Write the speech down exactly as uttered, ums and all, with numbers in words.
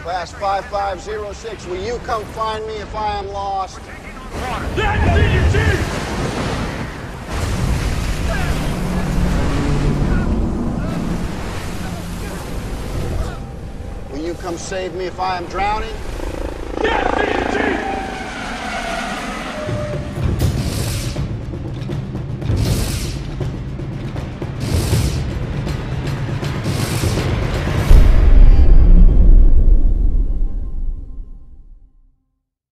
Class five five zero six, will you come find me if I am lost? Yes, Chief! Will you come save me if I am drowning? Yes, Chief!